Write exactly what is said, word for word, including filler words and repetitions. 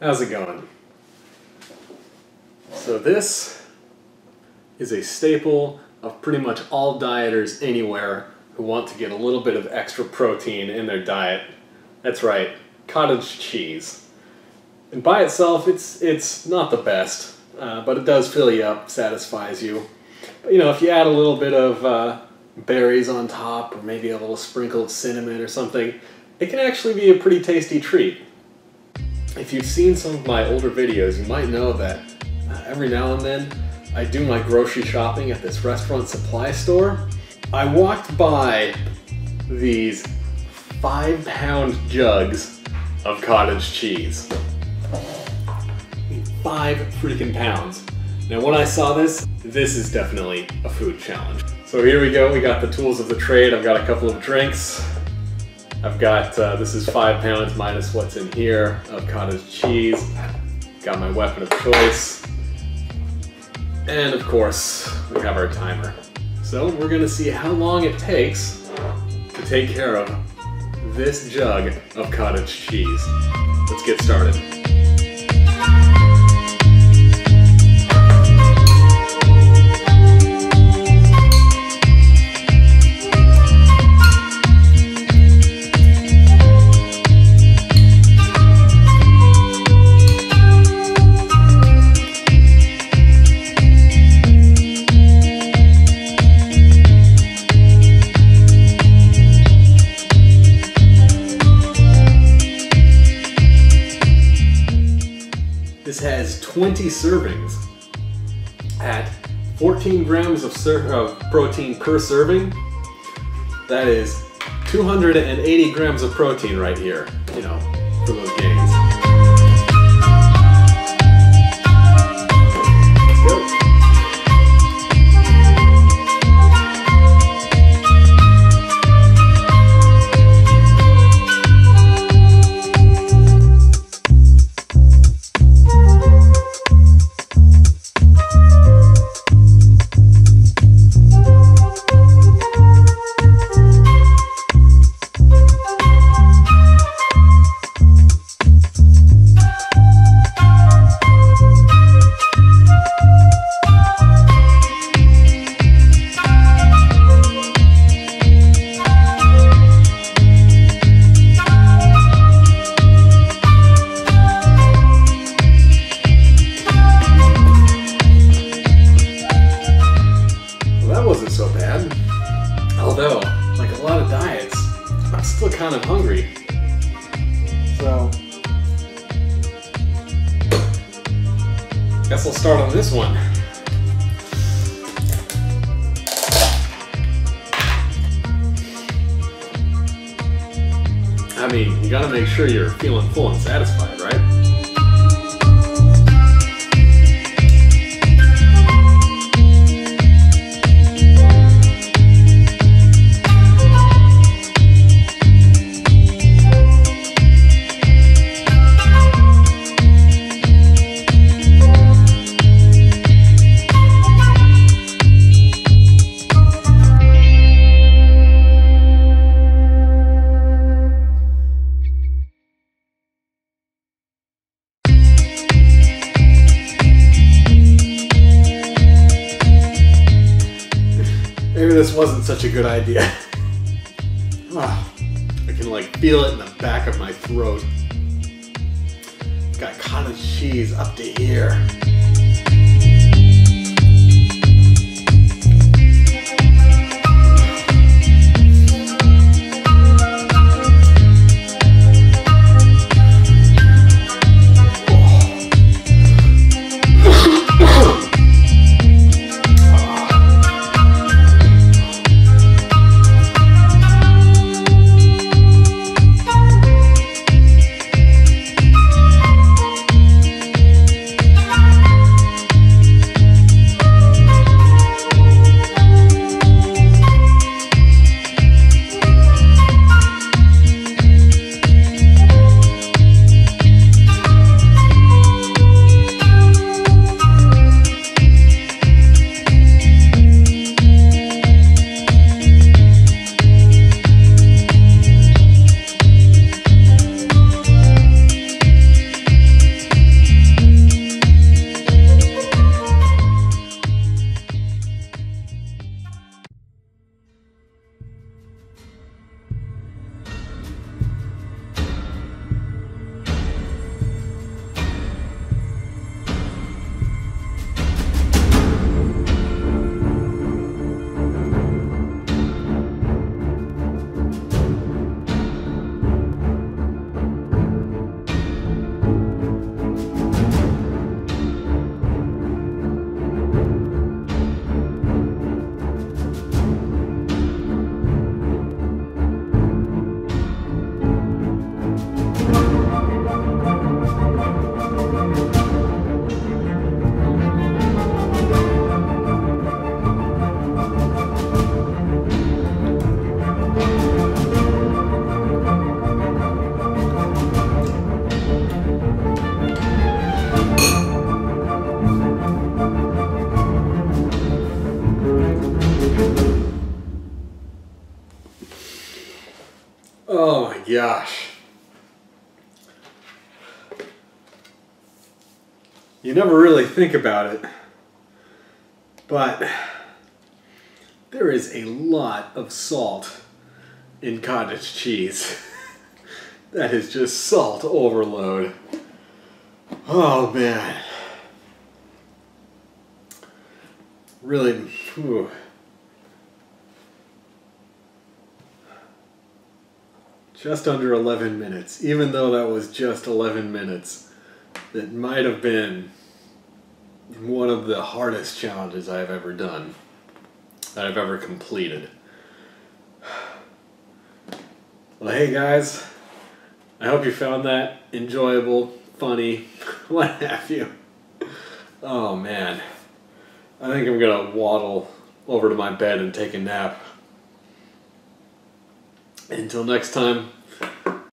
How's it going? So this is a staple of pretty much all dieters anywhere who want to get a little bit of extra protein in their diet. That's right, cottage cheese. And by itself, it's it's not the best, uh, but it does fill you up, satisfies you. But you know, if you add a little bit of uh, berries on top, or maybe a little sprinkle of cinnamon or something, it can actually be a pretty tasty treat. If you've seen some of my older videos, you might know that uh, every now and then I do my grocery shopping at this restaurant supply store. I walked by these five pound jugs of cottage cheese. Five freaking pounds. Now when I saw this, this is definitely a food challenge. So here we go, we got the tools of the trade. I've got a couple of drinks. I've got, uh, this is five pounds minus what's in here of cottage cheese. Got my weapon of choice. And of course, we have our timer. So we're gonna see how long it takes to take care of this jug of cottage cheese. Let's get started. This has twenty servings at fourteen grams of, ser of protein per serving. That is two hundred eighty grams of protein right here, you know, for those gains. Let's go. So bad. Although, like a lot of diets, I'm still kind of hungry. So, guess I'll start on this one. I mean, you gotta make sure you're feeling full and satisfied, right? Maybe this wasn't such a good idea. Oh, I can like feel it in the back of my throat. Got cottage cheese up to here. gosh. You never really think about it, but there is a lot of salt in cottage cheese. That is just salt overload. Oh man. Really, whew. Just under eleven minutes, even though that was just eleven minutes. That might have been one of the hardest challenges I've ever done, that I've ever completed. Well, hey guys, I hope you found that enjoyable, funny, what have you. Oh man, I think I'm gonna waddle over to my bed and take a nap. Until next time,